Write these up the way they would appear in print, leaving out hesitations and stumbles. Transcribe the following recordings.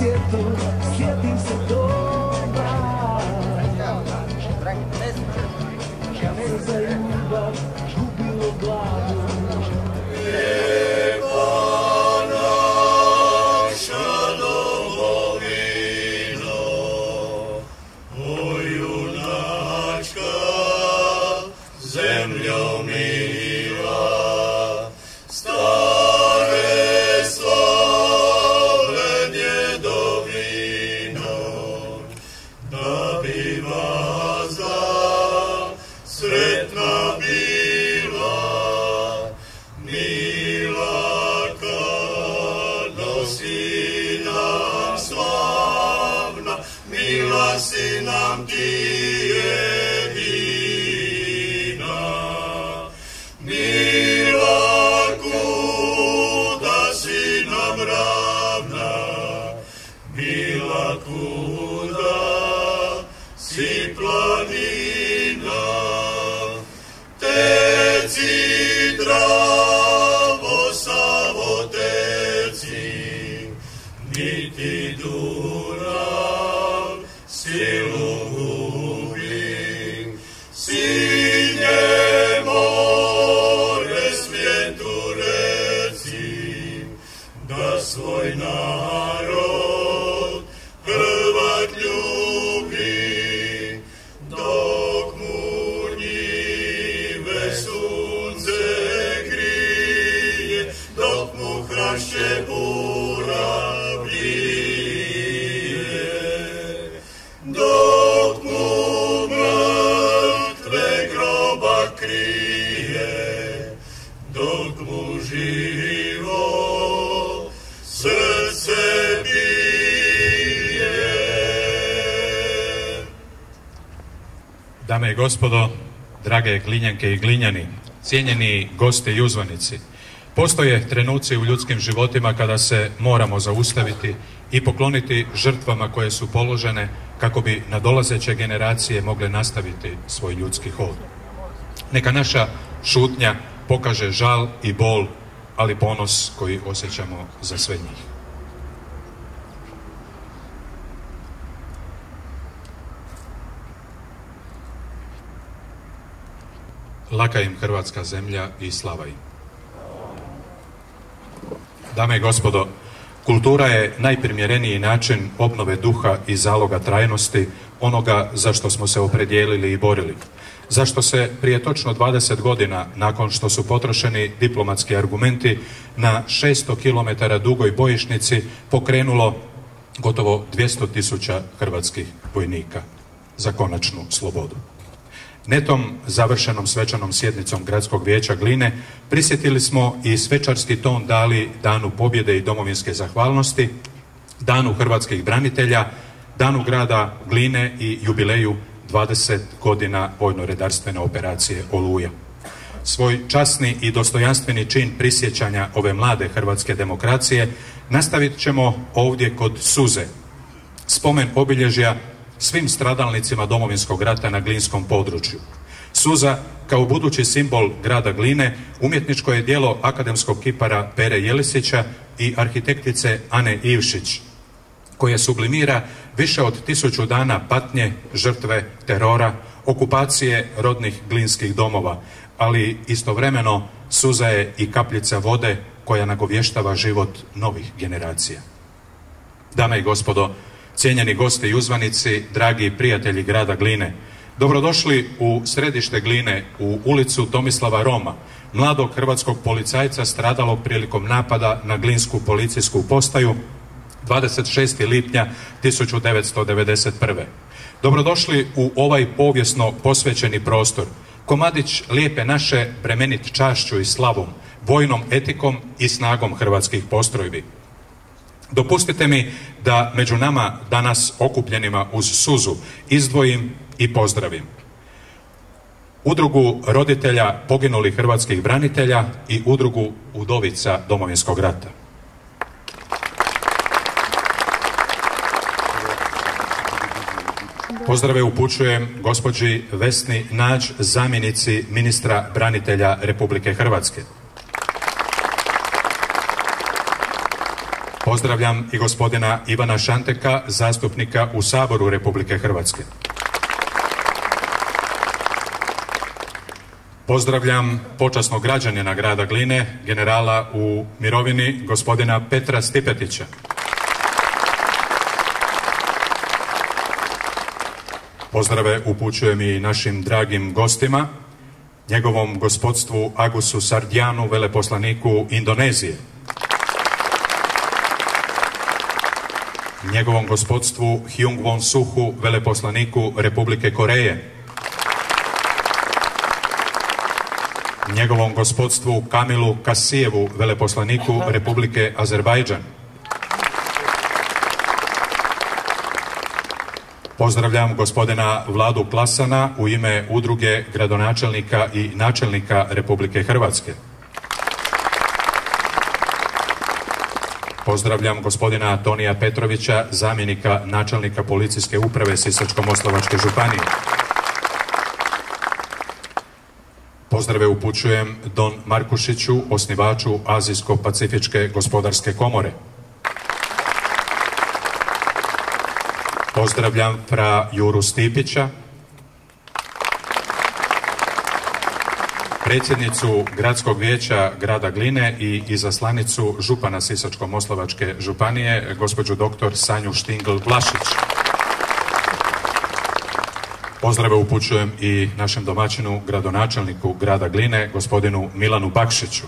svijetu, sjetim se toga. Kad se za ljubav gubilo glavu. Lijepa naša domovino, o junačka zemljo mila, stare slave djedovino, da bi vas sretna bila, mila kad nosi nam slavna, mila si nam ti jedina, mila kuda si nam ravna, mila kuda si planina, teci Dravo, Savo, teci, niti Dunav silu gubi, sinje more svijetu reci, da svoj narod Hrvat ljubi, dok mu njive sunce grije, dok mu hrašće bura blije, dok mu mrtve groba krije, dok mu živo srce bije. Dame i gospodo, drage Glinjanke i Glinjani, cijenjeni gosti i uzvanici, postoje trenuci u ljudskim životima kada se moramo zaustaviti i pokloniti žrtvama koje su položene kako bi nadolazeće generacije mogle nastaviti svoj ljudski hod. Neka naša šutnja pokaže žal i bol, ali ponos koji osjećamo za sve njih. Laka im hrvatska zemlja i slava im. Dame i gospodo, kultura je najprimjereniji način obnove duha i zaloga trajnosti onoga za što smo se opredijelili i borili. Zašto se prije točno 20 godina, nakon što su potrošeni diplomatski argumenti, na 600 km dugoj bojišnici pokrenulo gotovo 200.000 hrvatskih vojnika za konačnu slobodu. Netom završenom svečanom sjednicom Gradskog vijeća Gline prisjetili smo i svečarski ton dali Danu pobjede i domovinske zahvalnosti, Danu hrvatskih branitelja, Danu grada Gline i jubileju 20 godina vojno-redarstvene operacije Oluja. Svoj časni i dostojanstveni čin prisjećanja ove mlade hrvatske demokracije nastavit ćemo ovdje kod Suze, spomen obilježja svim stradalnicima Domovinskog rata na glinskom području. Suza, kao budući simbol grada Gline, umjetničko je djelo akademskog kipara Pere Jelisića i arhitektice Ane Ivšić, koje sublimira više od 1000 dana patnje, žrtve, terora, okupacije rodnih glinskih domova, ali istovremeno suza je i kapljica vode koja nagovještava život novih generacija. Dame i gospodo, cijenjeni gosti i uzvanici, dragi prijatelji grada Gline, dobrodošli u središte Gline, u ulicu Tomislava Roma, mladog hrvatskog policajca stradalog prilikom napada na glinsku policijsku postaju 26. lipnja 1991. Dobrodošli u ovaj povijesno posvećeni prostor, komadić lijepe naše, bremenit čašću i slavom, vojnom etikom i snagom hrvatskih postrojbi. Dopustite mi da među nama danas okupljenima uz suzu izdvojim i pozdravim Udrugu roditelja poginulih hrvatskih branitelja i Udrugu udovica Domovinskog rata. Pozdrave upućujem gospođi Vesni Nađ, zamjenici ministra branitelja Republike Hrvatske. Pozdravljam i gospodina Ivana Šanteka, zastupnika u Saboru Republike Hrvatske. Pozdravljam počasnog građanina grada Gline, generala u mirovini, gospodina Petra Stipetića. Pozdrave upućujem i našim dragim gostima, njegovom gospodstvu Agusu Sardjanu, veleposlaniku Indonezije, njegovom gospodstvu Hyung Won Suhu, veleposlaniku Republike Koreje, njegovom gospodstvu Kamilu Kasijevu, veleposlaniku Republike Azerbajdžan. Pozdravljam gospodina Vladu Klasana u ime Udruge gradonačelnika i načelnika Republike Hrvatske. Pozdravljam gospodina Tonija Petrovića, zamjenika načelnika policijske uprave Sisačko-moslavačke županije. Pozdrave upućujem Don Markušiću, osnivaču Azijsko-pacifičke gospodarske komore. Pozdravljam fra Juru Stipića, predsjednicu Gradskog vijeća grada Gline i izaslanicu župana Sisačko-moslavačke županije, gospođu dr. Sanju Štingl-Vlašić. Pozdrave upućujem i našem domaćinu, gradonačelniku grada Gline, gospodinu Milanu Bakšiću.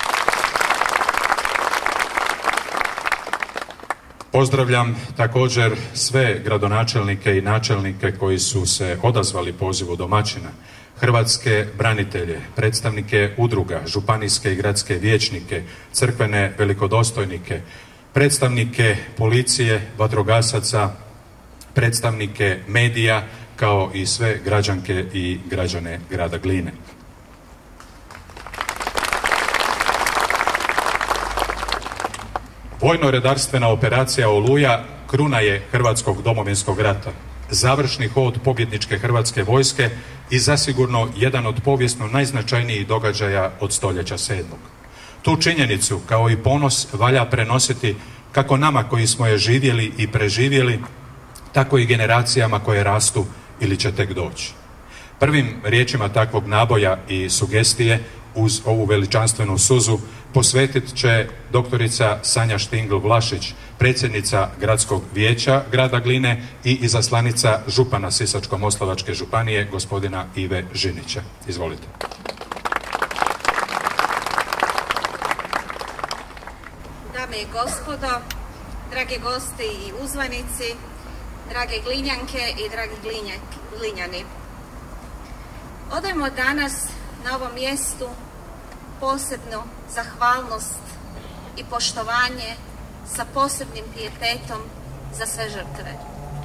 Pozdravljam također sve gradonačelnike i načelnike koji su se odazvali pozivu domaćina, hrvatske branitelje, predstavnike udruga, županijske i gradske vijećnike, crkvene velikodostojnike, predstavnike policije, vatrogasaca, predstavnike medija, kao i sve građanke i građane grada Gline. Vojno-redarstvena operacija Oluja kruna je Hrvatskog domovinskog rata, završni hod pobjedničke hrvatske vojske i zasigurno jedan od povijesno najznačajnijih događaja od stoljeća 7. Tu činjenicu kao i ponos valja prenositi kako nama koji smo je živjeli i preživjeli, tako i generacijama koje rastu ili će tek doći. Prvim riječima takvog naboja i sugestije uz ovu veličanstvenu suzu posvetit će doktorica Sanja Štingl-Vlašić, predsjednica Gradskog vijeća grada Gline i izaslanica župana Sisačko-moslavačke županije, gospodina Ive Žinića. Izvolite. Dame i gospodo, dragi gosti i uzvanici, drage Glinjanke i dragi Glinjani. Odajmo danas na ovom mjestu posebnu zahvalnost i poštovanje sa posebnim pijetetom za sve žrtve.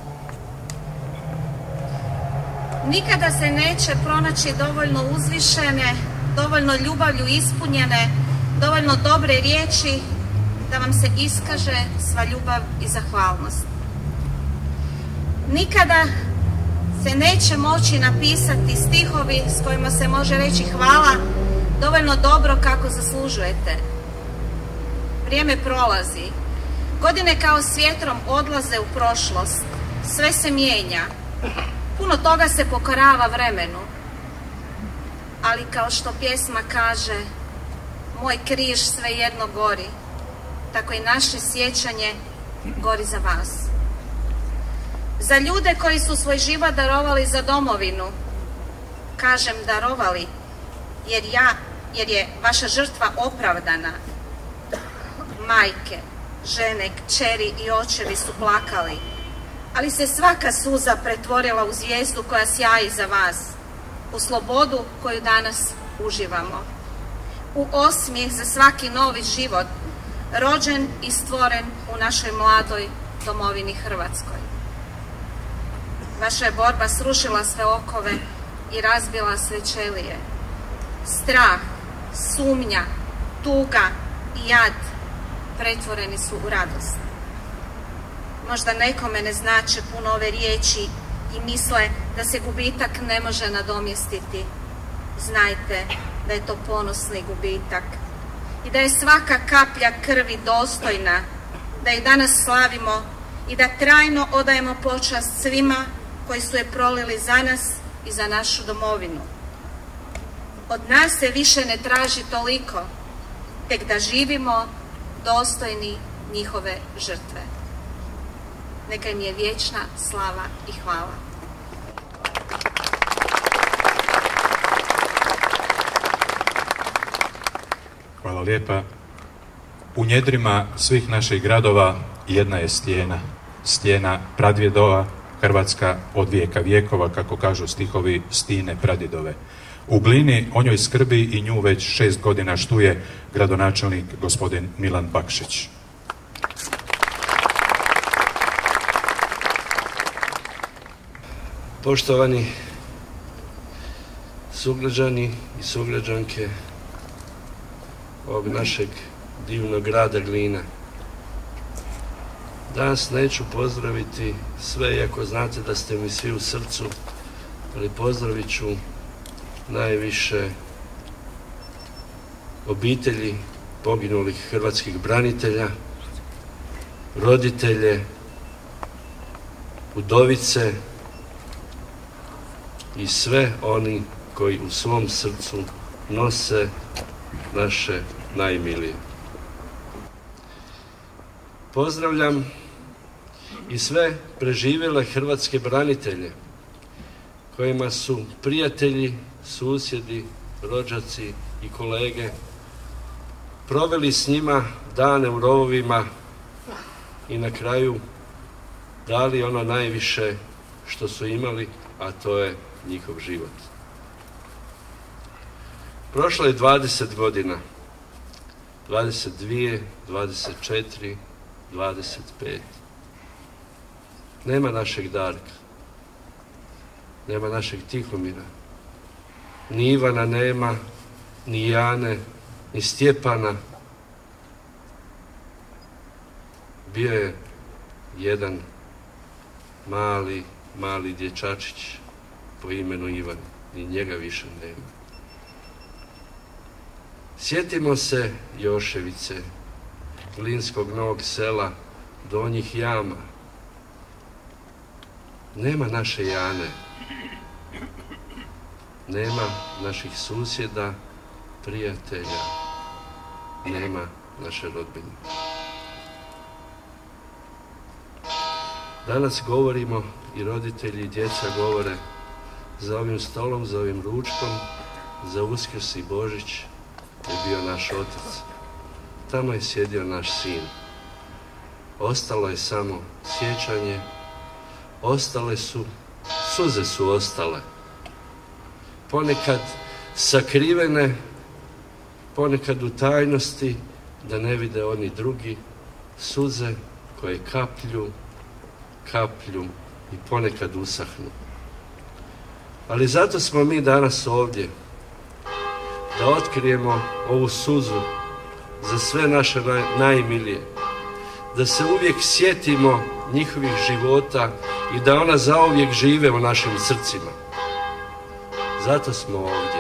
Nikada se neće pronaći dovoljno uzvišene, dovoljno ljubavlju ispunjene, dovoljno dobre riječi da vam se iskaže sva ljubav i zahvalnost. Nikada se neće moći napisati stihovi s kojima se može reći hvala dovoljno dobro kako zaslužujete. Vrijeme prolazi. Godine kao s vjetrom odlaze u prošlost. Sve se mijenja. Puno toga se pokorava vremenu. Ali kao što pjesma kaže, moj križ svejedno gori. Tako i naše sjećanje gori za vas. Za ljude koji su svoj život darovali za domovinu, kažem darovali, jer je vaša žrtva opravdana. Majke, žene, kćeri i očevi su plakali, ali se svaka suza pretvorila u zvijezdu koja sjaji za vas, u slobodu koju danas uživamo, u osmijeh za svaki novi život, rođen i stvoren u našoj mladoj domovini Hrvatskoj. Vaša je borba srušila sve okove i razbila sve ćelije. Strah, sumnja, tuga i jad pretvoreni su u radost. Možda nekome ne znače puno ove riječi i misle da se gubitak ne može nadomjestiti. Znajte da je to ponosni gubitak i da je svaka kaplja krvi dostojna da ih danas slavimo i da trajno odajemo počast svima koji su je prolili za nas i za našu domovinu. Od nas se više ne traži toliko, tek da živimo dostojni njihove žrtve. Neka im je vječna slava i hvala. Hvala lijepa. U njedrima svih naših gradova jedna je stijena. Stijena pradjedova, Hrvatska od vijeka vjekova, kako kažu stihovi Stine pradjedove. U Glini o njoj skrbi i nju već 6 godina štuje gradonačelnik gospodin Milan Bakšić. Poštovani sugrađani i sugrađanke ovog našeg divnog grada Glina. Danas neću pozdraviti sve, iako znate da ste mi svi u srcu, ali pozdravit ću najviše obitelji poginulih hrvatskih branitelja, roditelje, udovice i sve oni koji u svom srcu nose naše najmilije. Pozdravljam i sve preživjele hrvatske branitelje kojima su prijatelji, susjedi, rođaci i kolege proveli s njima dane u rovovima i na kraju dali ono najviše što su imali, a to je njihov život. Prošlo je 20 godina, 22, 24, 25. Nema našeg Darka, nema našeg Tihomira, ni Ivana nema, ni Jane, ni Stjepana. Bio je jedan mali dječačić po imenu Ivan, ni njega više nema. Sjetimo se Joševice, Glinskog Novog Sela, Donjih Jama. Nema naše Jane, nema naših susjeda, prijatelja, nema naše rodbine. Danas govorimo i roditelji i djeca govore za ovim stolom, za ovim ručkom, za Uskrs i Božić je bio naš otac. Tamo je sjedio naš sin. Ostalo je samo sjećanje, suze su ostale. Ponekad sakrivene, ponekad u tajnosti, da ne vide oni drugi, suze koje kaplju i ponekad usahnu. Ali zato smo mi danas ovdje, da otkrijemo ovu suzu za sve naše najmilije, da se uvijek sjetimo njihovih života i da ona zauvijek žive u našim srcima. Zato smo ovdje.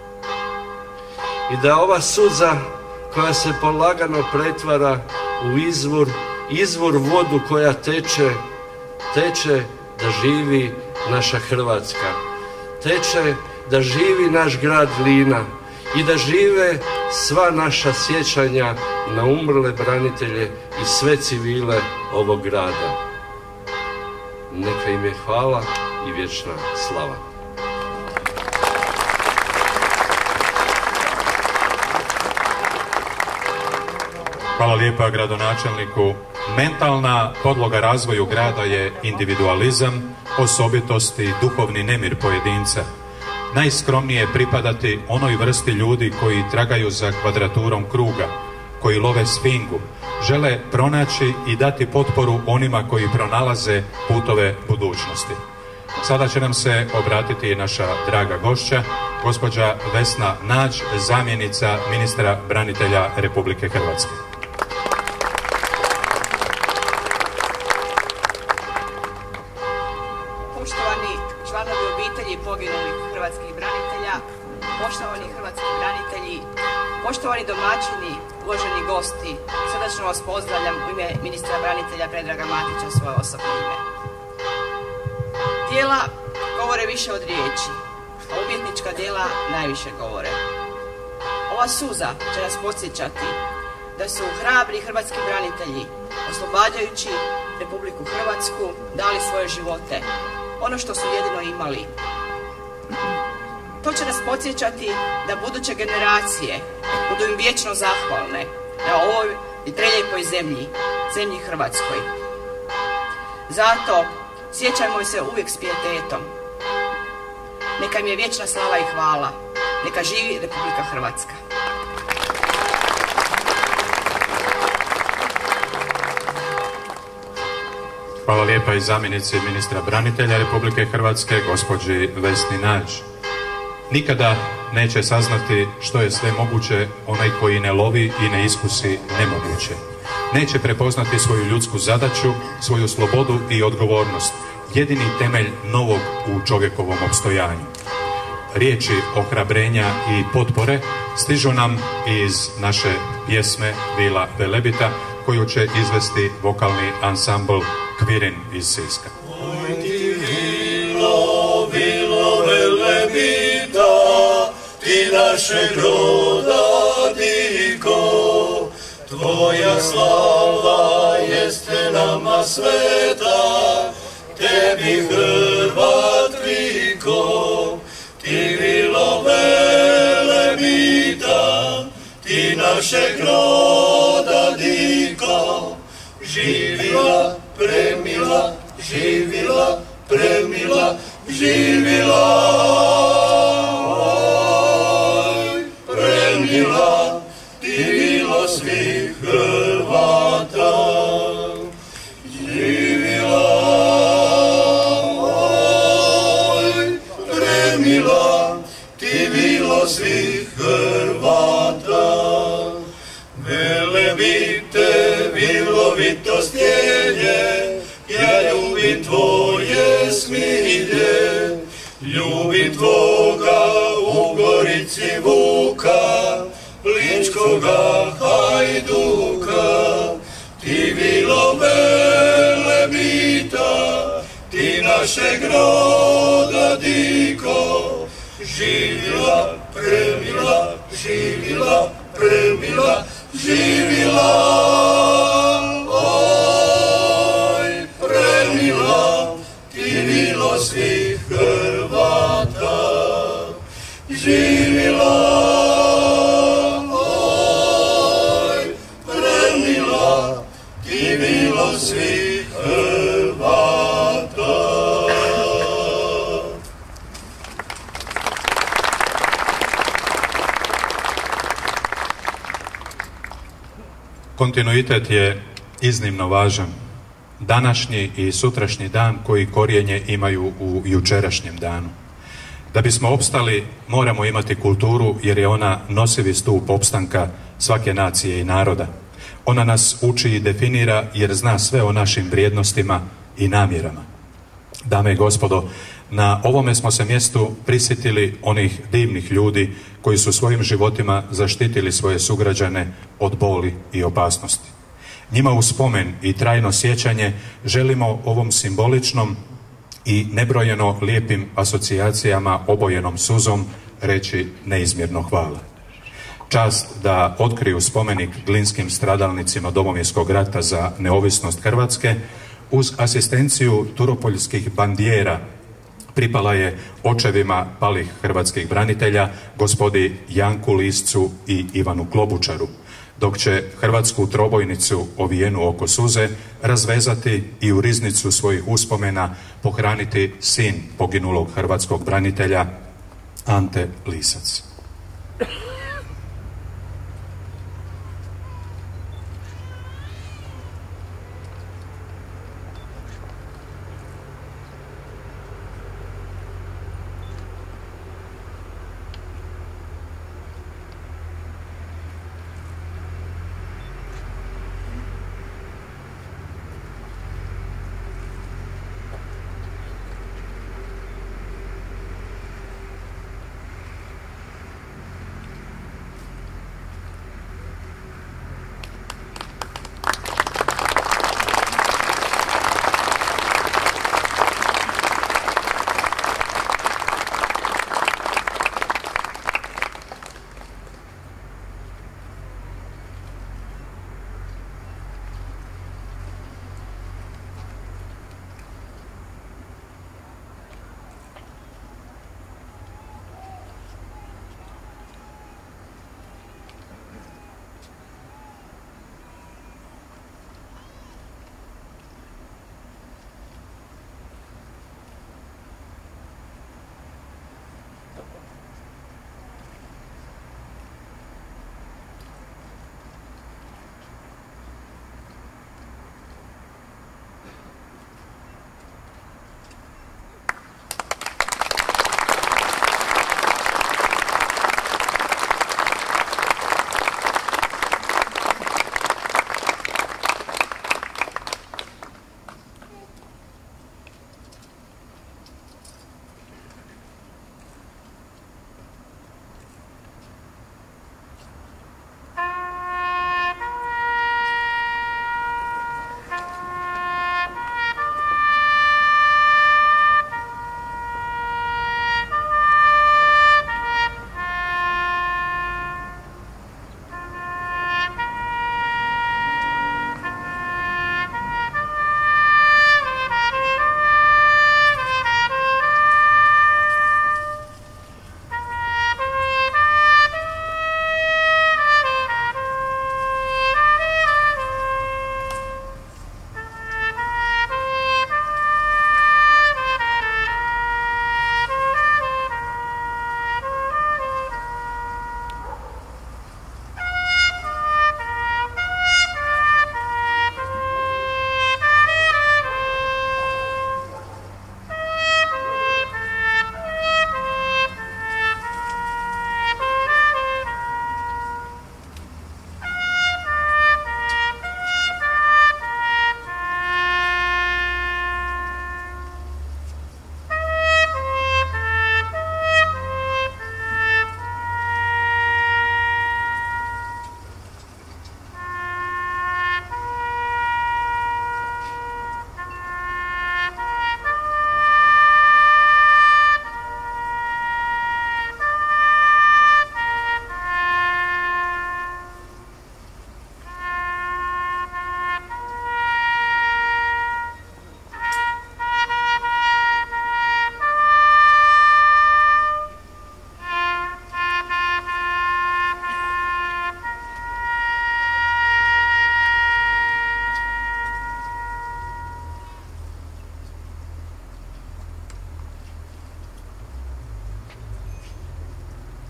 I da ova suza koja se polagano pretvara u izvor vodu koja teče da živi naša Hrvatska, teče da živi naš grad Glina i da žive sva naša sjećanja na umrle branitelje i sve civile ovog grada. Neka im je hvala i vječna slava. Hvala lijepa gradonačelniku. Mentalna podloga razvoju grada je individualizam, osobitost i duhovni nemir pojedinca. Najskromnije pripadati onoj vrsti ljudi koji tragaju za kvadraturom kruga, koji love sfingu, žele pronaći i dati potporu onima koji pronalaze putove budućnosti. Sada će nam se obratiti naša draga gošća, gospođa Vesna Nađ, zamjenica ministra branitelja Republike Hrvatske. Poštovani članovi obitelji poginulih hrvatskih branitelja, poštovani hrvatski branitelji, poštovani domaćini, uvaženi gosti, srdačno vas pozdravljam u ime ministra branitelja Predraga Matića, svoje osobno ime. Djela govore više od riječi, a umjetnička djela najviše govore. Ova suza će nas podsjećati da su hrabri hrvatski branitelji, oslobađajući Republiku Hrvatsku, dali svoje živote, ono što su jedino imali. To će nas podsjećati da buduće generacije budu im vječno zahvalne na ovoj i prelijepoj zemlji, zemlji Hrvatskoj. Zato sjećajmo se uvijek s pijetetom. Neka im je vječna slava i hvala. Neka živi Republika Hrvatska. Hvala lijepa i zamjenici ministra branitelja Republike Hrvatske, gospođi Vesni Nađ. Nikada neće saznati što je sve moguće onaj koji ne lovi i ne iskusi nemoguće. Neće prepoznati svoju ljudsku zadaću, svoju slobodu i odgovornost, jedini temelj novog u čovjekovom opstojanju. Riječi ohrabrenja i potpore stižu nam iz naše pjesme Vila Velebita, koju će izvesti vokalni ansambl Kvirin iz Siska. Oj ti vilo, vilo Velebita, ti našeg roda diko, tvoja slava jeste nama sveta, tebi Hrvat viko, ti vilo Velebita, ti našeg roda diko, živila, premila, živila, premila, živila, oj, premila, ti vilo svih Hrvata, živila, oj, premila, ti vilo svih Hrvata. Velebite, vilovito stjelje, ja ljubim tvoje smilje, ljubim tvoga u Gorici Vuka, ličkoga hajduka, ti vilo Velebita, ti našeg roda diko, živila, premila, živila, premila, živila, oj, premila, ti vilo svih Hrvata, živila, oj, premila, ti vilo svih Hrvata. Kontinuitet je iznimno važan. Današnji i sutrašnji dan koji korijenje imaju u jučerašnjem danu. Da bismo opstali, moramo imati kulturu jer je ona nosivi stup opstanka svake nacije i naroda. Ona nas uči i definira jer zna sve o našim vrijednostima i namjerama. Dame i gospodo, na ovome smo se mjestu prisjetili onih divnih ljudi koji su svojim životima zaštitili svoje sugrađane od boli i opasnosti. Njima u spomen i trajno sjećanje želimo ovom simboličnom i nebrojeno lijepim asocijacijama obojenom suzom reći neizmjerno hvala. Čast da otkriju spomenik glinskim stradalnicima Domovinskog rata za neovisnost Hrvatske uz asistenciju turopoljskih bandijera pripala je očevima palih hrvatskih branitelja, gospodi Janku Liscu i Ivanu Klobučaru, dok će hrvatsku trobojnicu ovijenu oko suze razvezati i u riznicu svojih uspomena pohraniti sin poginulog hrvatskog branitelja Ante Lisac.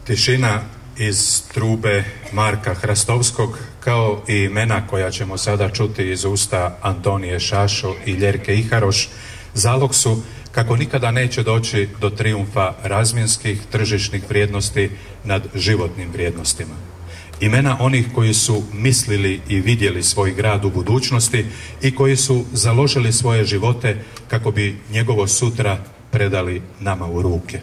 Tišina iz trube Marka Hrastovskog, kao i imena koja ćemo sada čuti iz usta Antonije Šašo i Ljerke Iharoš, zalog su kako nikada neće doći do trijumfa razmjenskih tržišnih vrijednosti nad životnim vrijednostima. Imena onih koji su mislili i vidjeli svoj grad u budućnosti i koji su založili svoje živote kako bi njegovo sutra predali nama u ruke.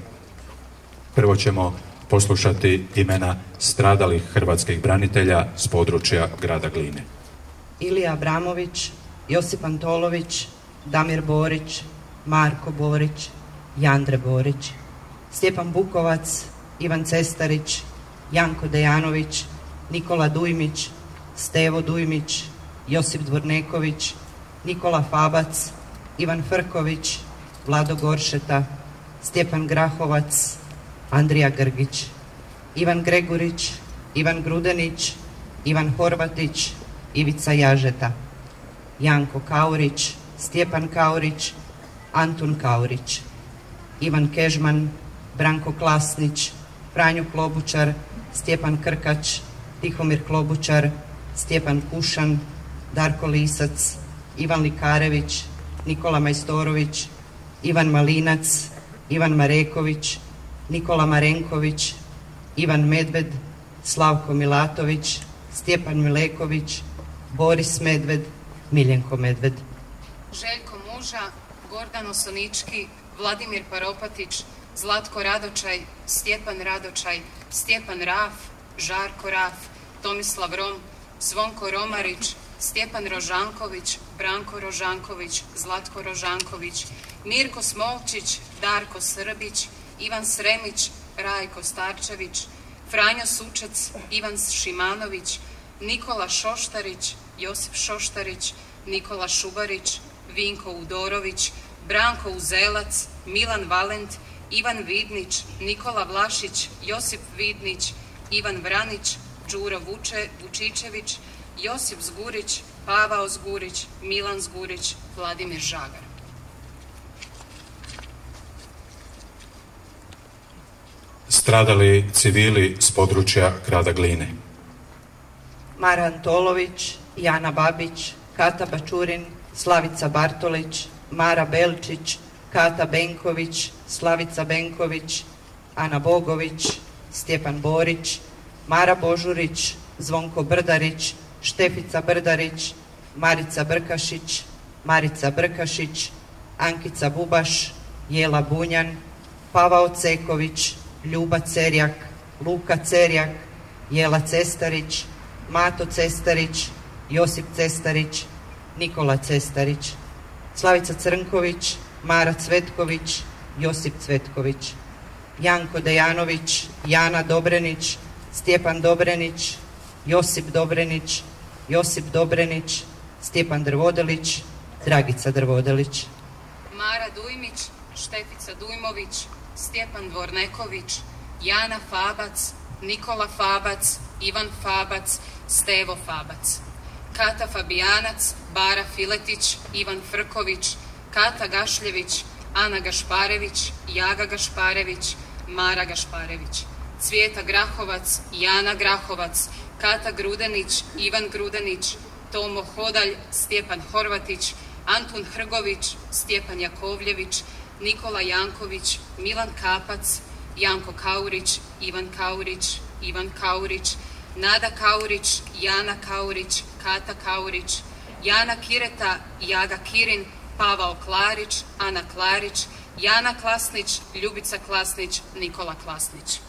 Prvo ćemo poslušati imena stradalih hrvatskih branitelja s područja grada Gline. Ilija Abramović, Josip Antolović, Damir Borić, Marko Borić, Jandre Borić, Stjepan Bukovac, Ivan Cestarić, Janko Dejanović, Nikola Dujmić, Stevo Dujmić, Josip Dvorneković, Nikola Fabac, Ivan Frković, Vlado Goršeta, Stjepan Grahovac, Andrija Grgić, Ivan Gregurić, Ivan Grudenić, Ivan Horvatić, Ivica Jažeta, Janko Kaurić, Stjepan Kaurić, Antun Kaurić, Ivan Kežman, Branko Klasnić, Franjo Klobučar, Stjepan Krkač, Tihomir Klobučar, Stjepan Kušan, Darko Lisac, Ivan Likarević, Nikola Majstorović, Ivan Malinac, Ivan Mareković, Nikola Marenković, Ivan Medved, Slavko Milatović, Stjepan Mileković, Boris Medved, Miljenko Medved. Željko Muža, Gordan Osonički, Vladimir Paropatić, Zlatko Radočaj, Stjepan Radočaj, Stjepan Raf, Žarko Raf, Tomislav Rom, Zvonko Romarić, Stjepan Rožanković, Branko Rožanković, Zlatko Rožanković, Mirko Smolčić, Darko Srbić, Ivan Sremić, Rajko Starčević, Franjo Sučec, Ivan Šimanović, Nikola Šoštarić, Josip Šoštarić, Nikola Šubarić, Vinko Udorović, Branko Uzelac, Milan Valent, Ivan Vidnić, Nikola Vlašić, Josip Vidnić, Ivan Vranić, Đuro Vučičević, Josip Zgurić, Pavao Zgurić, Milan Zgurić, Vladimir Žagar. Stradali civili s područja grada Gline. Mara Antolović, Jana Babić, Kata Bačurin, Slavica Bartolić, Mara Belčić, Kata Benković, Slavica Benković, Ana Bogović, Stjepan Borić, Mara Božurić, Zvonko Brdarić, Štefica Brdarić, Marica Brkašić, Marica Brkašić, Ankica Bubaš, Jela Bunjan, Pavao Ceković, Ljuba Cerjak, Luka Cerjak, Jela Cestarić, Mato Cestarić, Josip Cestarić, Nikola Cestarić, Slavica Crnković, Mara Cvetković, Josip Cvetković, Janko Dejanović, Jana Dobrenić, Stjepan Dobrenić, Josip Dobrenić, Josip Dobrenić, Stjepan Drvodelić, Dragica Drvodelić. Mara Dujmić, Štefica Dujmović, Stjepan Dvorneković, Jana Fabac, Nikola Fabac, Ivan Fabac, Stevo Fabac. Kata Fabijanac, Bara Filetić, Ivan Frković, Kata Gašljević, Ana Gašparević, Jaga Gašparević, Mara Gašparević. Cvijeta Grahovac, Jana Grahovac, Kata Grudenić, Ivan Grudenić, Tomo Hodalj, Stjepan Horvatić, Antun Hrgović, Stjepan Jakovljević, Nikola Janković, Milan Kapac, Janko Kaurić, Ivan Kaurić, Ivan Kaurić, Nada Kaurić, Jana Kaurić, Kata Kaurić, Jana Kireta, Jaga Kirin, Pavao Klarić, Ana Klarić, Jana Klasnić, Ljubica Klasnić, Nikola Klasnić.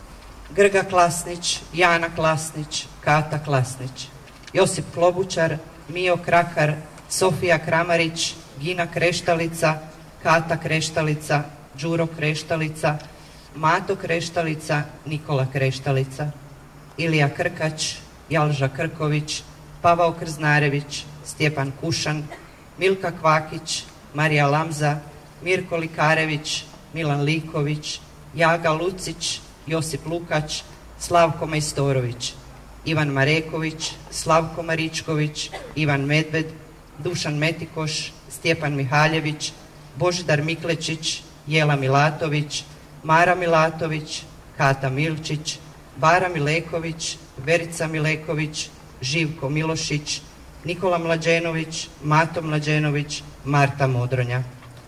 Grga Klasnić, Jana Klasnić, Kata Klasnić, Josip Klobučar, Mio Krakar, Sofija Kramarić, Gina Kreštalica, Kata Kreštalica, Đuro Kreštalica, Mato Kreštalica, Nikola Kreštalica, Ilija Krkač, Jalža Krković, Pavao Krznarević, Stjepan Kušan, Milka Kvakić, Marija Lamza, Mirko Likarević, Milan Liković, Jaga Lucić, Josip Lukač, Slavko Majstorović, Ivan Mareković, Slavko Maričković, Ivan Medved, Dušan Metikoš, Stjepan Mihaljević, Božidar Miklečić, Jela Milatović, Mara Milatović, Kata Milčić, Bara Mileković, Verica Mileković, Živko Milošić, Nikola Mlađenović, Mato Mlađenović, Marta Modronja.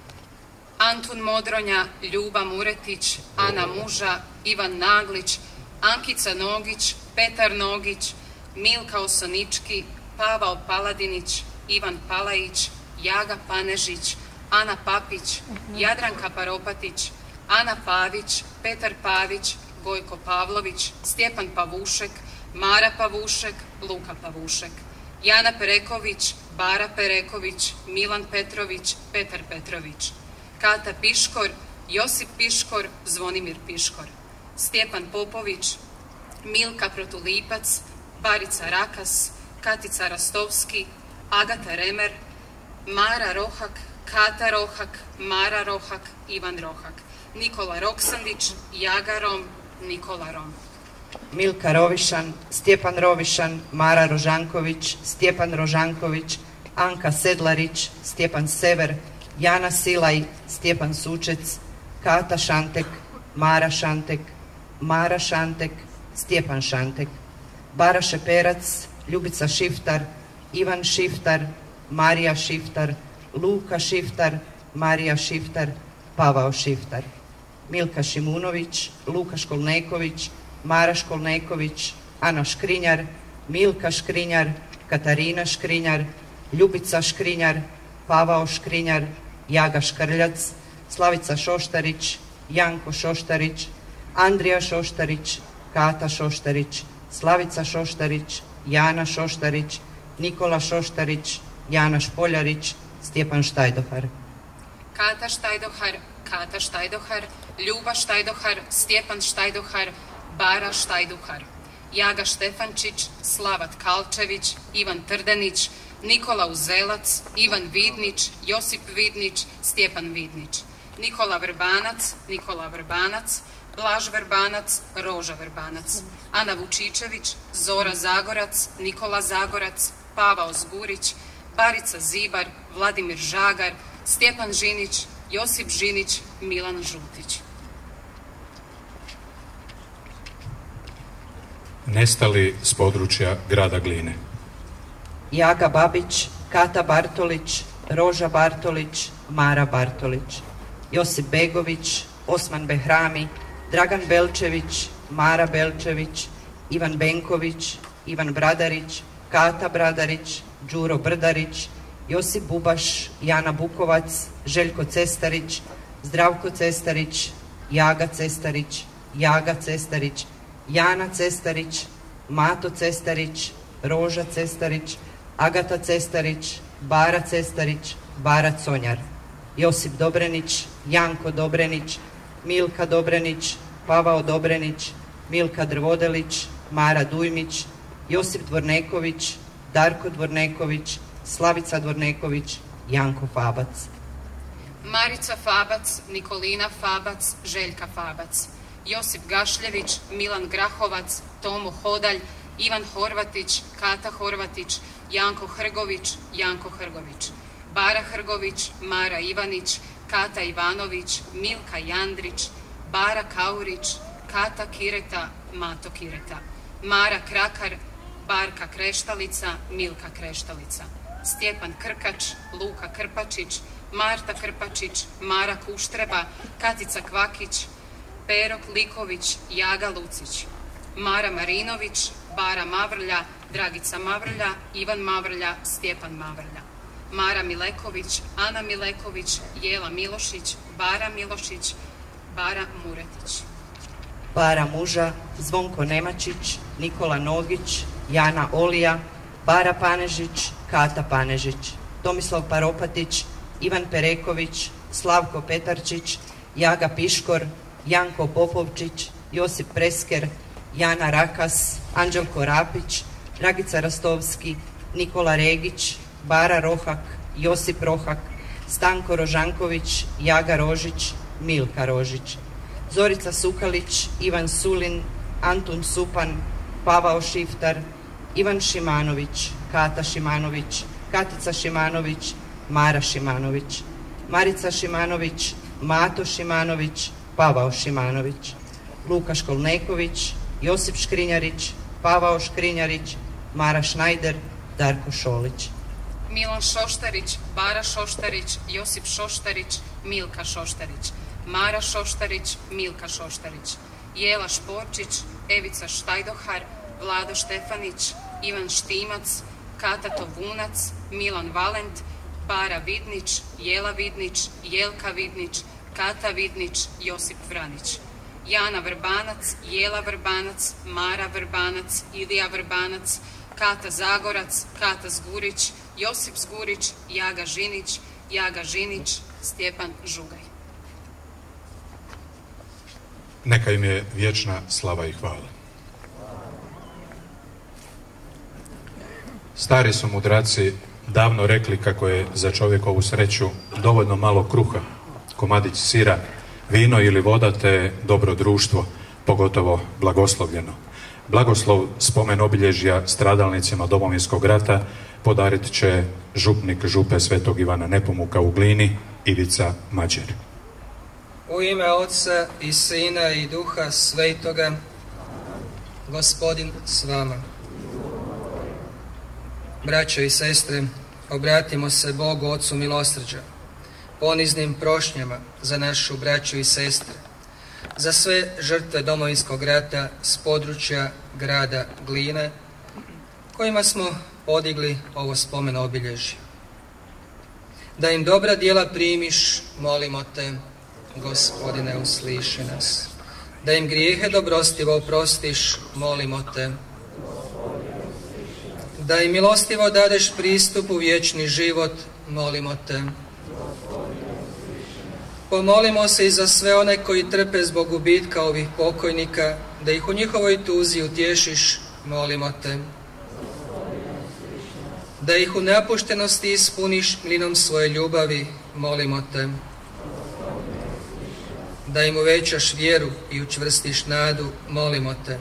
Antun Modronja, Ljuba Muretić, Ana Muža, Ivan Naglić, Ankica Nogić, Petar Nogić, Milka Osonički, Pavao Paladinić, Ivan Palajić, Jaga Panežić, Ana Papić, Jadranka Paropatić, Ana Pavić, Petar Pavić, Gojko Pavlović, Stjepan Pavušek, Mara Pavušek, Luka Pavušek, Jana Pereković, Bara Pereković, Milan Petrović, Petar Petrović, Kata Piškor, Josip Piškor, Zvonimir Piškor, Stjepan Popović, Milka Protulipac, Barica Rakas, Katica Rastovski, Agata Remer, Mara Rohak, Kata Rohak, Mara Rohak, Ivan Rohak, Nikola Roksandić, Jaga Rom, Nikola Rom. Milka Rovišan, Stjepan Rovišan, Mara Rožanković, Stjepan Rožanković, Anka Sedlarić, Stjepan Sever, Jana Silaj, Stjepan Sučec, Kata Šantek, Mara Šantek, Mara Šantek, Stjepan Šantek, Bara Šeperac, Ljubica Šiftar, Ivan Šiftar, Marija Šiftar, Luka Šiftar, Marija Šiftar, Pavao Šiftar, Milka Šimunović, Luka Školneković, Mara Školneković, Ana Škrinjar, Milka Škrinjar, Katarina Škrinjar, Ljubica Škrinjar, Pavao Škrinjar, Jaga Škrljac, Slavica Šoštarić, Janko Šoštarić, Andrija Šoštarić, Kata Šoštarić, Slavica Šoštarić, Jana Šoštarić, Nikola Šoštarić, Jana Špoljarić, Stjepan Štajdohar. Kata Štajdohar, Kata Štajdohar, Ljuba Štajdohar, Stjepan Štajdohar, Bara Štajduhar, Jaga Štefančić, Slavat Kalčević, Ivan Trdenić, Nikola Uzelac, Ivan Vidnić, Josip Vidnić, Stjepan Vidnić, Nikola Vrbanac, Nikola Vrbanac, Blaž Vrbanac, Roža Vrbanac, Ana Vučičević, Zora Zagorac, Nikola Zagorac, Pavao Zgurić, Barica Zibar, Vladimir Žagar, Stjepan Žinić, Josip Žinić, Milan Žutić. Nestali s područja grada Gline. Jaga Babić, Kata Bartolić, Roža Bartolić, Mara Bartolić, Josip Begović, Osman Behrami, Dragan Belčević, Mara Belčević, Ivan Benković, Ivan Bradarić, Kata Bradarić, Đuro Brdarić, Josip Bubaš, Jana Bukovac, Željko Cestarić, Zdravko Cestarić, Jaga Cestarić, Jaga Cestarić, Jana Cestarić, Mato Cestarić, Roža Cestarić, Agata Cestarić, Bara Cestarić, Bara Conjar, Josip Dobrenić, Janko Dobrenić, Milka Dobrenić, Pavao Dobrenić, Milka Drvodelić, Mara Dujmić, Josip Dvorneković, Darko Dvorneković, Slavica Dvorneković, Janko Fabac. Marica Fabac, Nikolina Fabac, Željka Fabac, Josip Gašljević, Milan Grahovac, Tomo Hodalj, Ivan Horvatić, Kata Horvatić, Janko Hrgović, Janko Hrgović, Bara Hrgović, Mara Ivanić, Kata Ivanović, Milka Jandrić, Bara Kaurić, Kata Kireta, Mato Kireta, Mara Krakar, Barka Kreštalica, Milka Kreštalica, Stjepan Krkač, Luka Krpačić, Marta Krpačić, Mara Kuštreba, Katica Kvakić, Pero Kliković, Jaga Lucić, Mara Marinović, Bara Mavrlja, Dragica Mavrlja, Ivan Mavrlja, Stjepan Mavrlja, Mara Mileković, Ana Mileković, Jela Milošić, Bara Milošić, Bara Muretić. Bara Muža, Zvonko Nemačić, Nikola Nogić, Jana Olija, Bara Panežić, Kata Panežić, Tomislav Paropatić, Ivan Pereković, Slavko Petarčić, Jaga Piškor, Janko Popovčić, Josip Presker, Jana Rakas, Anđelko Rapić, Dragica Rastovski, Nikola Regić, Bara Rohak, Josip Rohak, Stanko Rožanković, Jaga Rožić, Milka Rožić, Zorica Sukalić, Ivan Sulin, Antun Supan, Pavao Šiftar, Ivan Šimanović, Kata Šimanović, Katica Šimanović, Mara Šimanović, Marica Šimanović, Mato Šimanović, Pavao Šimanović, Luka Školneković, Josip Škrinjarić, Pavao Škrinjarić, Mara Šnajder, Darko Šolić. Milan Šoštarić, Bara Šoštarić, Josip Šoštarić, Milka Šoštarić, Mara Šoštarić, Milka Šoštarić, Jela Šporčić, Evica Štajdohar, Vlado Štefanić, Ivan Štimac, Kata Tovunac, Milan Valent, Bara Vidnić, Jela Vidnić, Jelka Vidnić, Kata Vidnić, Josip Vranić, Jana Vrbanac, Jela Vrbanac, Mara Vrbanac, Ilija Vrbanac, Kata Zagorac, Kata Zgurić, Josip Zgurić, Jaga Žinić, Jaga Žinić, Stjepan Žugaj. Neka im je vječna slava i hvala. Stari su mudraci davno rekli kako je za čovjekovu sreću dovoljno malo kruha, komadić sira, vino ili voda te dobro društvo, pogotovo blagoslovljeno. Blagoslov spomen obilježja stradalnicima Domovinskog rata podarit će župnik župe Svetog Ivana Nepomuka u Glini, Ivica Mađer. U ime Otca i Sina i Duha Svetoga, Gospodin s vama. Braćo i sestre, obratimo se Bogu Otcu milosrđa, poniznim prošnjama za našu braću i sestre, za sve žrtve Domovinskog rata s područja grada Gline, kojima smo podigli ovo spomen obilježje. Da im dobra djela primiš, molimo te, Gospodine, usliši nas. Da im grijehe dobrostivo oprostiš, molimo te. Da im milostivo dadeš pristup u vječni život, molimo te. Pomolimo se i za sve one koji trpe zbog gubitka ovih pokojnika, da ih u njihovoj tuzi utješiš, molimo te. Da ih u napuštenosti ispuniš mlinom svoje ljubavi, molimo te. Da im uvećaš vjeru i učvrstiš nadu, molimo te.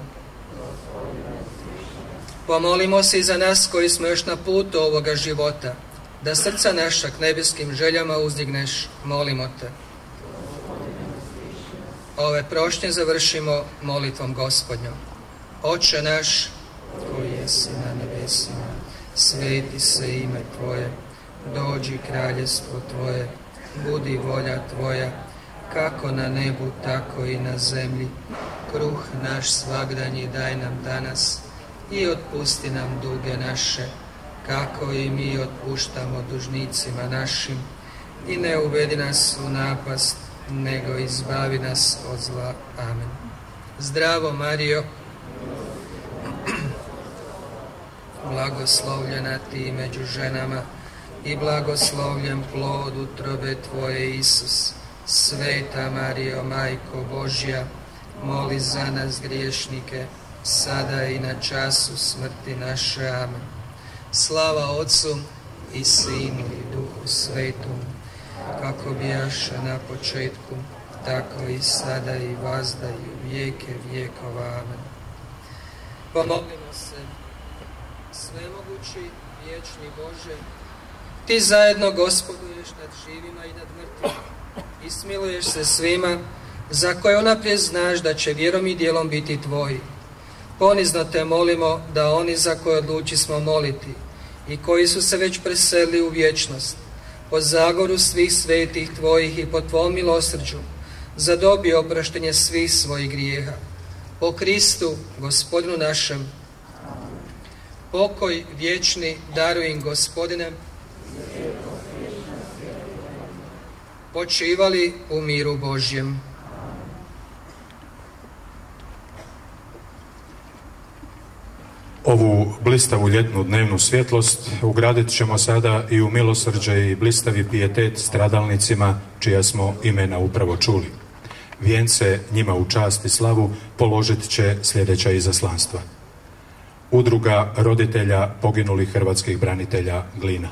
Pomolimo se i za nas koji smo još na putu ovoga života, da srca naša k nebeskim željama uzdigneš, molimo te. Ove prošnje završimo molitvom Gospodnjom. Oče naš, koji jesi na nebesima, sveti se ime Tvoje, dođi kraljestvo Tvoje, budi volja Tvoja, kako na nebu, tako i na zemlji. Kruh naš svagdanji daj nam danas i otpusti nam duge naše, kako i mi otpuštamo dužnicima našim. I ne uvedi nas u napast, nego izbavi nas od zla. Amen. Zdravo Marijo, blagoslovljena ti među ženama i blagoslovljen plod utrobe Tvoje, Isus. Sveta Marijo, Majko Božja, moli za nas griješnike, sada i na času smrti naše. Amen. Slava Otcu i Sinu i Duhu Svetom, kako bijaše na početku, tako i sada i vazda i u vijeke vjekova. Amen. Pomolimo se, svemogući, vječni Bože, Ti zajedno gospoduješ nad živima i nad mrtvima i smiluješ se svima za koje unaprijed znaš da će vjerom i djelom biti Tvoji. Ponizno Te molimo da oni za koje odlučismo moliti i koji su se već preselili u vječnost, po zagoru svih svetih Tvojih i po Tvom milosrđu, zadobiju oproštenje svih svojih grijeha. Po Kristu, Gospodinu našem, pokoj vječni daruj im, Gospodine, počivali u miru Božjem. Ovu blistavu ljetnu dnevnu svjetlost ugradit ćemo sada i u milosrđe i blistavi pijetet stradalnicima čija smo imena upravo čuli. Vijence njima u čast i slavu položit će sljedeća izaslanstva. Udruga roditelja poginulih hrvatskih branitelja Glina.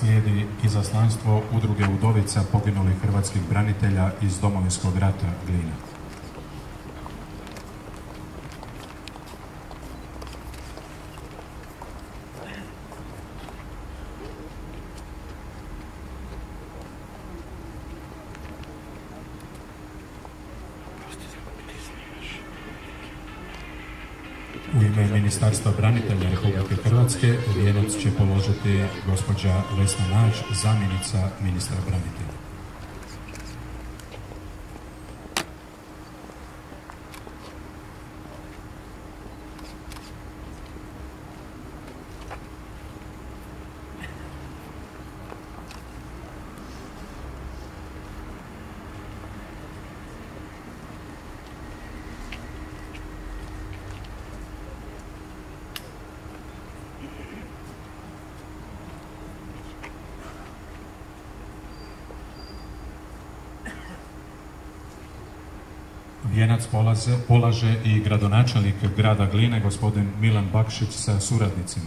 Slijedi izaslanstvo Udruge udovica poginulih hrvatskih branitelja iz Domovinskog rata Glina. U ime Ministarstva branitelja Republike Hrvatske vijenac će položiti gospođa Vesna Nađ, zamjenica ministra branitelja. Vijenac polaže i gradonačelnik grada Gline, gospodin Milan Bakšić sa suradnicima.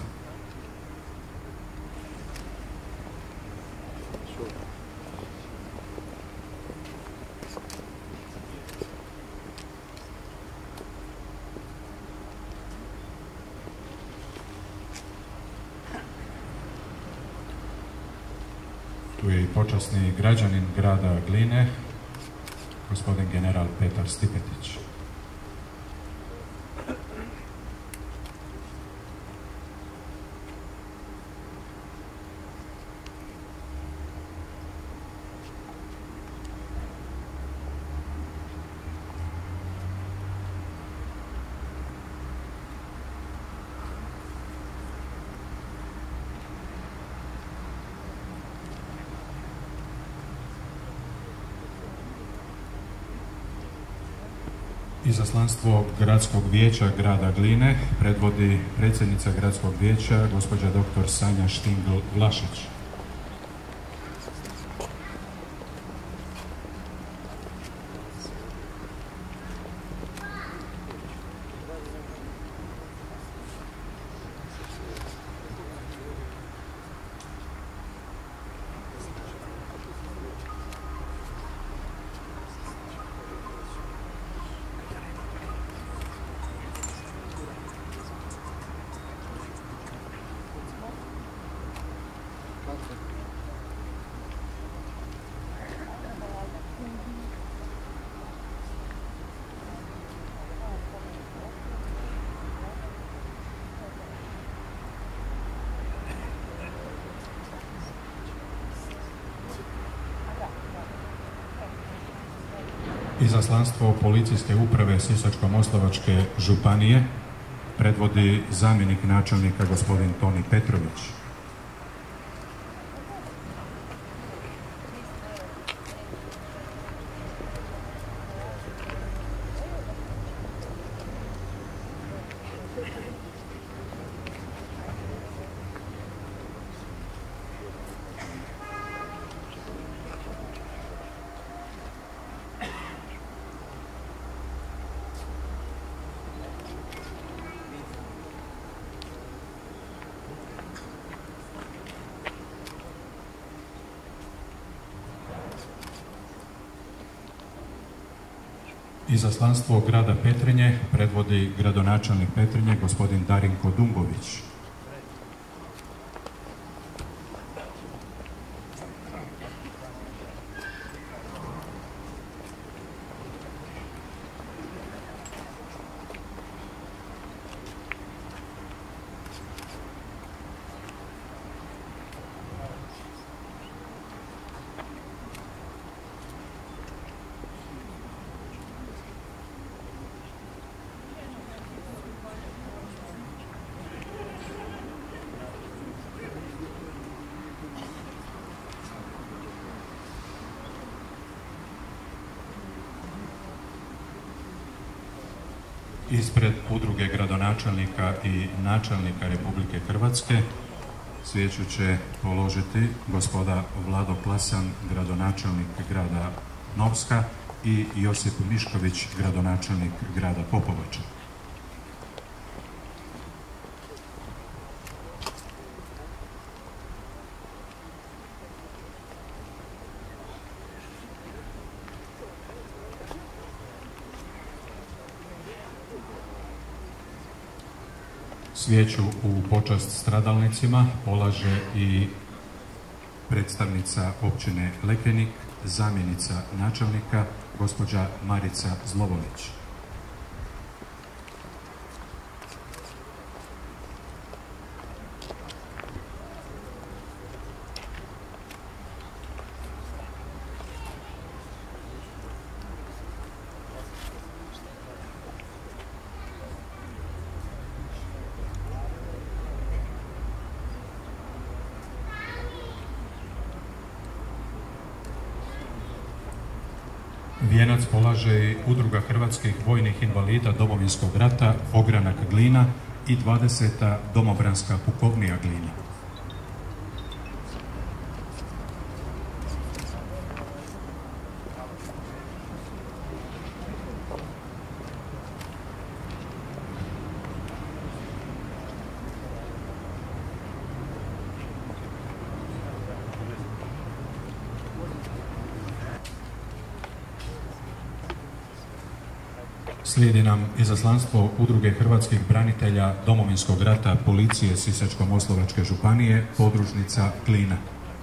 Tu je i počasni građanin grada Gline, gospodin general Petar Stipetić. Izaslanstvo Gradskog vijeća grada Gline predvodi predsjednica Gradskog vijeća, gospođa dr. Sanja Štingl-Vlašić. Izaslanstvo policijske uprave Sisačko-moslavačke županije predvodi zamjenik načelnika gospodin Toni Petrović. Izaslanstvo grada Petrinje predvodi gradonačelnik Petrinje gospodin Darinko Dumbović. Ispred Udruge gradonačelnika i načelnika Republike Hrvatske svijeću će položiti gospoda Vlado Plasan, gradonačelnik grada Novska, i Josip Mišković, gradonačelnik grada Popovača. Svijeću u počast stradalnicima polaže i predstavnica općine Lekenik, zamjenica načelnika, gospođa Marica Zlovolić. Vijenac polaže i Udruga hrvatskih vojnih invalida Domovinskog rata Ogranak Glina i 20. Domobranska pukovnija Glina. Slijedi nam izaslanstvo Udruge hrvatskih branitelja Domovinskog rata policije Sisačko-moslavačke županije, podružnica Glina.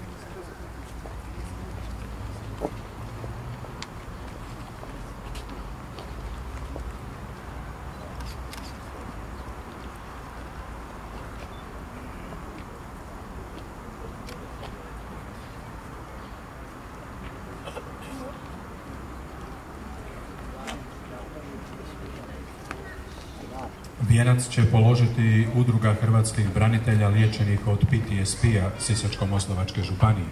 Vijenac će položiti Udruga hrvatskih branitelja liječenih od PTSP-a Sisačko-moslavačke županije.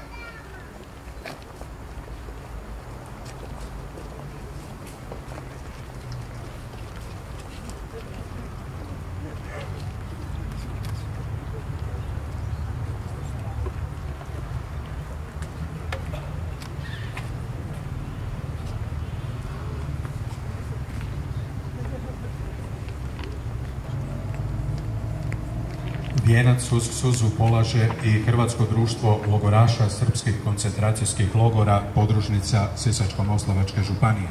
Vijenac uz suzu polaže i Hrvatsko društvo logoraša srpskih koncentracijskih logora, podružnica Sisačko-moslavačke županije.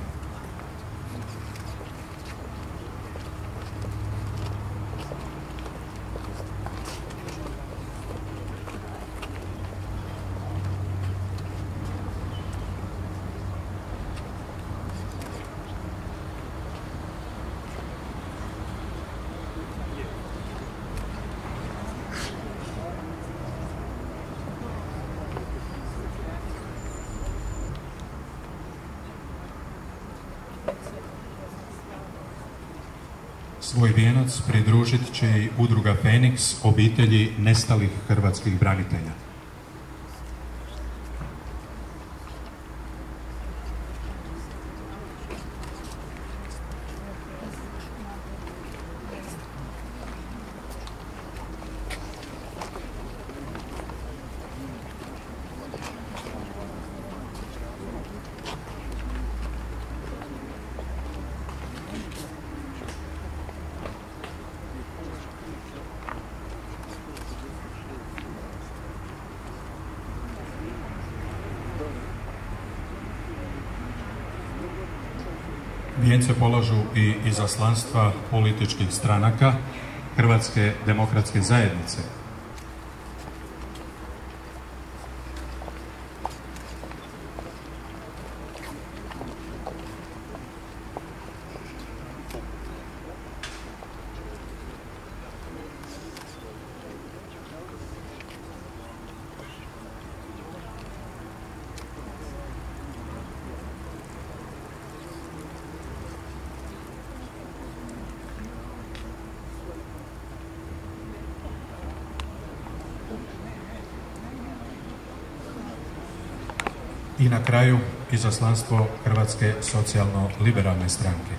Svoj vijenac pridružit će i Udruga Feniks obitelji nestalih hrvatskih branitelja. Vijence polažu i izaslanstva političkih stranaka Hrvatske demokratske zajednice. I na kraju izaslanstvo Hrvatske socijalno-liberalne stranke.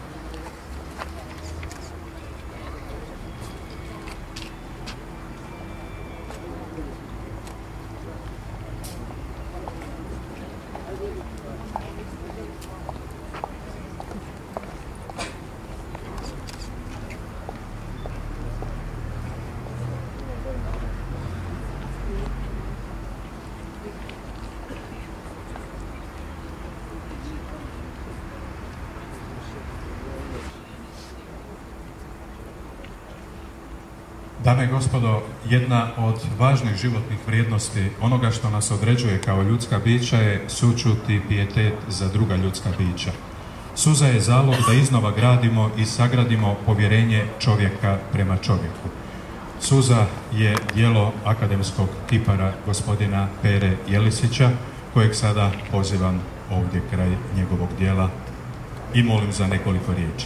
Dame i gospodo, jedna od važnih životnih vrijednosti onoga što nas određuje kao ljudska bića je sućut i pijetet za druga ljudska bića. Suza je zalog da iznova gradimo i sagradimo povjerenje čovjeka prema čovjeku. Suza je djelo akademskog kipara gospodina Pere Jelisića, kojeg sada pozivam ovdje kraj njegovog djela i molim za nekoliko riječi.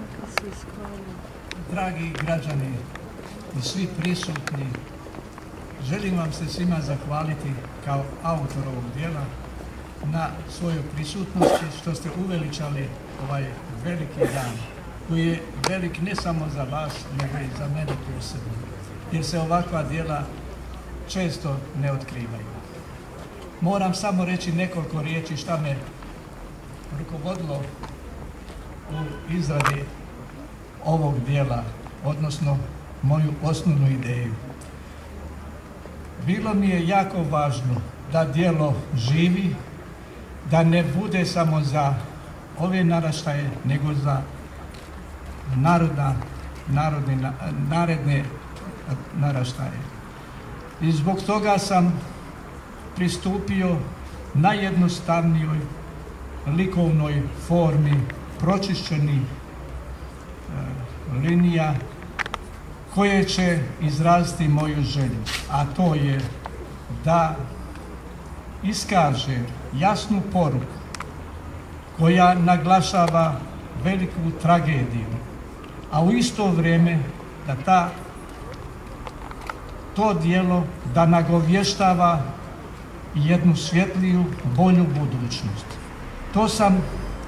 Dragi građani i svi prisutni, želim vam se svima zahvaliti kao autor ovog djela na svojoj prisutnosti što ste uveličali ovaj veliki dan koji je velik ne samo za vas nego i za mene posebno, jer se ovakva djela često ne otkrivaju. Moram samo reći nekoliko riječi šta me rukovodilo u izradi ovog djela, odnosno moju osnovnu ideju. Bilo mi je jako važno da djelo živi, da ne bude samo za ove naraštaje, nego za naredne naraštaje. I zbog toga sam pristupio najjednostavnijoj likovnoj formi pročišćenih linija koje će izraziti moju želju, a to je da iskaže jasnu poruku koja naglašava veliku tragediju, a u isto vrijeme da to djelo da nagovještava jednu svjetliju, bolju budućnost. To sam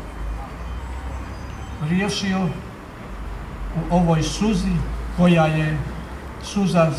riješio u ovoj suzi koja je suza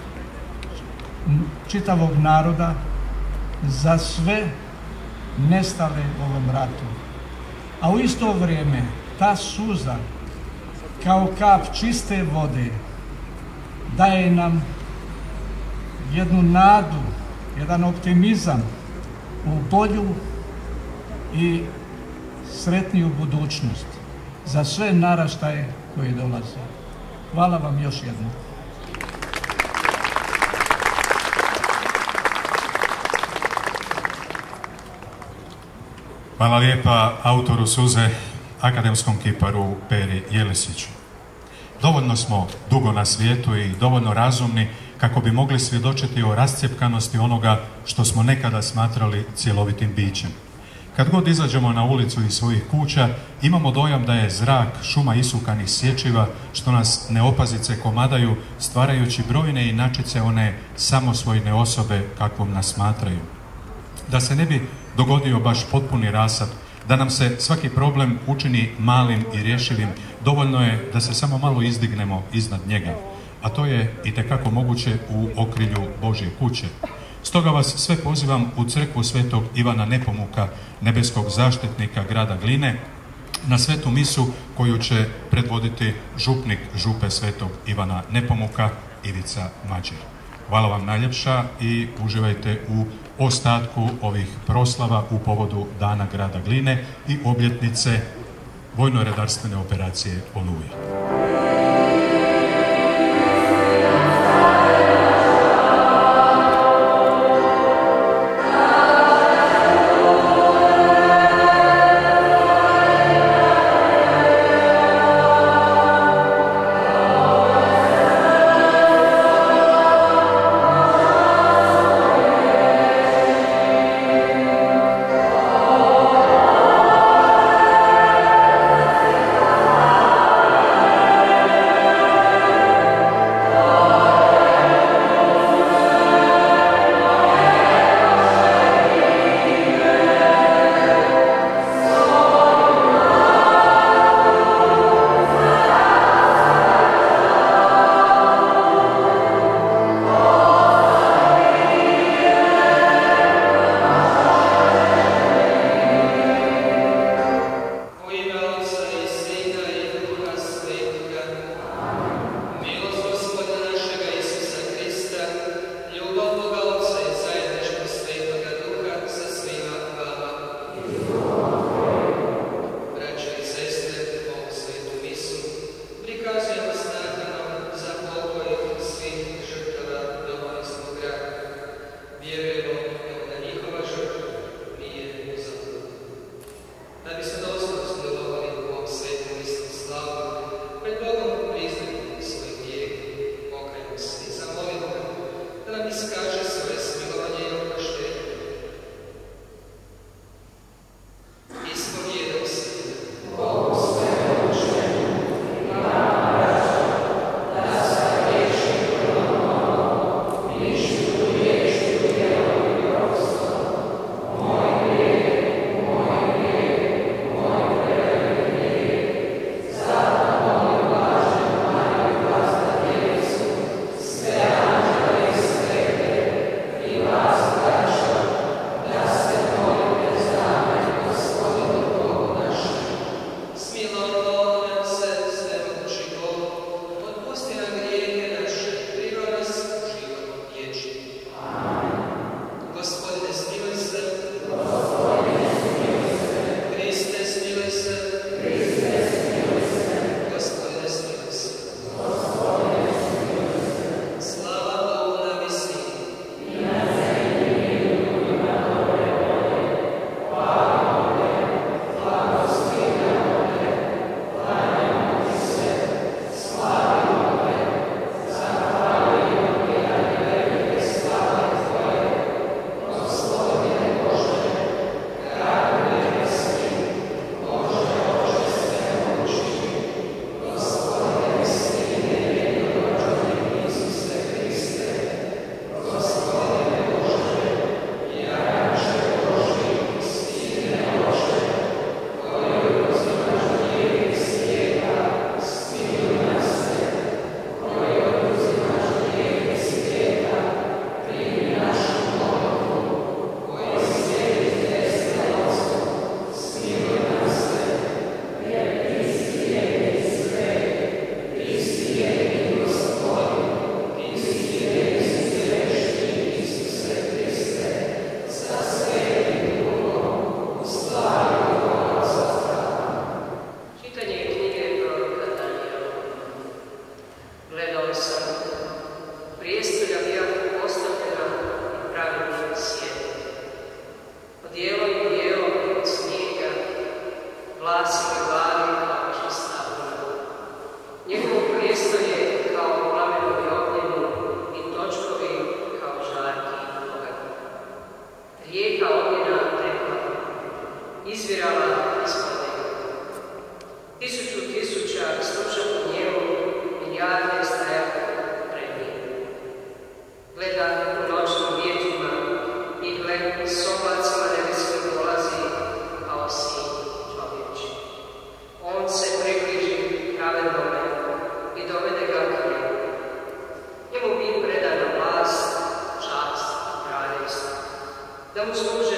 čitavog naroda za sve nestale u ovom ratu. A u isto vrijeme ta suza kao kap čiste vode daje nam jednu nadu, jedan optimizam u bolju i sretniju budućnost za sve naraštaje koje dolaze. Hvala vam još jednom. Hvala lijepa autoru suze, akademskom kiparu Peri Jelisiću. Dovoljno smo dugo na svijetu i dovoljno razumni kako bi mogli svjedočiti o rascjepkanosti onoga što smo nekada smatrali cjelovitim bićem. Kad god izađemo na ulicu iz svojih kuća, imamo dojam da je zrak šuma isukanih sječiva što nas neopazice komadaju, stvarajući brojne inačice one samosvojne osobe kakvom nas smatraju. Da se ne bi dogodio baš potpuni rasad, da nam se svaki problem učini malim i rješivim, dovoljno je da se samo malo izdignemo iznad njega, a to je itekako moguće u okrilju Božje kuće. Stoga vas sve pozivam u crkvu Svetog Ivana Nepomuka, nebeskog zaštitnika grada Gline, na svetu misu koju će predvoditi župnik župe Svetog Ivana Nepomuka, Ivica Mađer. Hvala vam najljepša i uživajte u ostatku ovih proslava u povodu Dana grada Gline i obljetnice vojno-redarstvene operacije Oluja. sam prijestolja bijelu postavljena i pravedni svijet. Odijelo i dijelo od snijega, vlasima i vali kao čista vuna. Njegovo prijestolje kao plamenovi ognjeni i točkovi kao žarki oganj. Rijeka ognjena tekla, izvirala ispod njega. 1000 tisuća slušahu njemu, milijarde stajahu pred njim. Gleda u noćnim vjetrima i gled s oblacima nebeskim dolazi kao sin čovječi. On se približi pravednome i dovede ga k njemu. Njemu bi predana vlast, čast i kraljevstvo, da mu služe